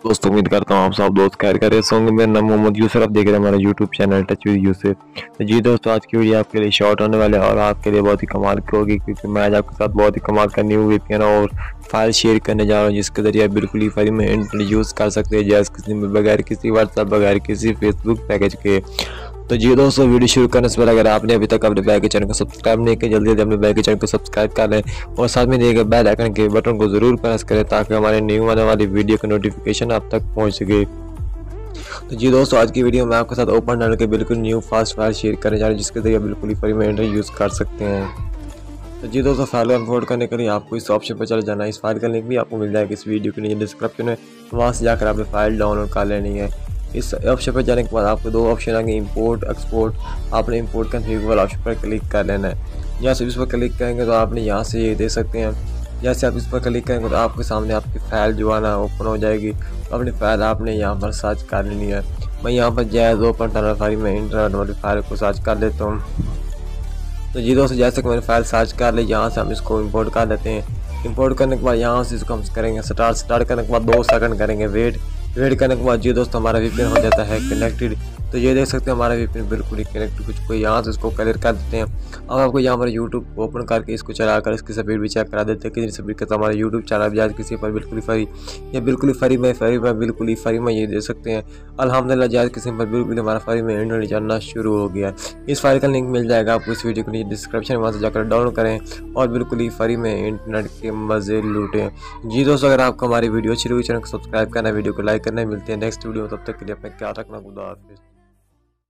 दोस्तों उम्मीद करता हूँ आप सब दोस्त खैर कर रहे होंगे। मेरा नाम मोहम्मद यूसुफ, आप देख रहे हैं हमारा YouTube channel touch with Yusuf. तो जी दोस्तों, आज की वीडियो आपके लिए शॉर्ट होने वाले और आपके लिए बहुत ही कमाल की होगी, क्योंकि मैं आज आपके साथ बहुत ही कमाल का न्यू VPN और फाइल शेयर करने जा रहा हूँ, जिसके जरिए आप बिल्कुल ही फ्री में इंटरनेट यूज़ कर सकते हैं, जैसे किसी में बगैर किसी व्हाट्सएप, बगैर किसी फेसबुक पैकेज के। तो जी दोस्तों, वीडियो शुरू करने से पहले अगर आपने अभी तक अपने बैक के चैनल को सब्सक्राइब नहीं किया, जल्दी जल्दी अपने बैक के चैनल को सब्सक्राइब कर लें और साथ में दिए गए बेल आइकन के बटन को जरूर प्रेस करें, ताकि हमारे न्यू आने वाली वीडियो का नोटिफिकेशन आप तक पहुंच सके। तो जी दोस्तों, आज की वीडियो में आपके साथ ओपन डाल के बिल्कुल न्यू फास्ट फाइल शेयर करने जा रहे हैं, जिसके जरिए बिल्कुल ही फ्री में इंटरनेट यूज़ कर सकते हैं। तो जी दोस्तों, फाइल को इंपोर्ट करने के लिए आपको इस ऑप्शन पर चले जाना है। इस फाइल का लिंक भी आपको मिल जाएगा इस वीडियो के नीचे डिस्क्रिप्शन में, वहाँ से जाकर आपने फाइल डाउनलोड कर लेनी है। इस ऑप्शन पर जाने के बाद आपको दो ऑप्शन आएंगे, इंपोर्ट एक्सपोर्ट। आपने इंपोर्ट कॉन्फ़िगर वाला ऑप्शन पर क्लिक कर लेना है। जैसे इस पर क्लिक करेंगे तो आपने यहाँ से ये दे सकते हैं। जैसे आप इस पर क्लिक करेंगे तो आपके सामने आपकी फ़ाइल जो है ना ओपन हो जाएगी। तो अपनी फ़ाइल आपने यहाँ पर सर्च कर लेनी है। मैं यहाँ पर जैज़ ओपन टनल फाइल में इंटरनेट वाली फाइल को सर्च कर लेता हूँ। तो जी दोस्तों, जैसे कि मैंने फाइल सर्च कर ली, यहाँ से हम इसको इंपोर्ट कर लेते हैं। इंपोर्ट करने के बाद यहाँ से इसको हम करेंगे स्टार्ट करने के बाद 2 सेकंड करेंगे वेट करने के बाद जी दोस्तों, हमारा VPN हो जाता है कनेक्टेड। तो ये देख सकते हैं हमारा VPN बिल्कुल ही कनेक्टेड कुछ को। यहाँ से इसको क्लियर कर देते हैं। अब आपको यहाँ पर यूट्यूब ओपन करके इसको चलाकर इसकी स्पीड भी चेक करा देते हैं कितनी स्पीड का। हमारा यूट्यूब चैनल भी आज किसी पर बिल्कुल ही फ्री, या बिल्कुल ही फ्री में बिल्कुल ही फ्री में ये दे सकते हैं। अल्हम्दुलिल्लाह, आज किसी पर बिल्कुल हमारा फ्री में इंटरनेट चलना शुरू हो गया। इस फाइल का लिंक मिल जाएगा आपको इस वीडियो के नीचे डिस्क्रिप्शन में, वहाँ से जाकर डाउनलोड करें और बिल्कुल ही फ्री में इंटरनेट के मज़े लूटें। जी दोस्तों, अगर आपको हमारी वीडियो अच्छी लगी, चैनल को सब्सक्राइब करना, वीडियो को लाइक करना। मिलते हैं नेक्स्ट वीडियो में, तब तक के लिए अपना ख्याल रखना। खुदा हाफिज़।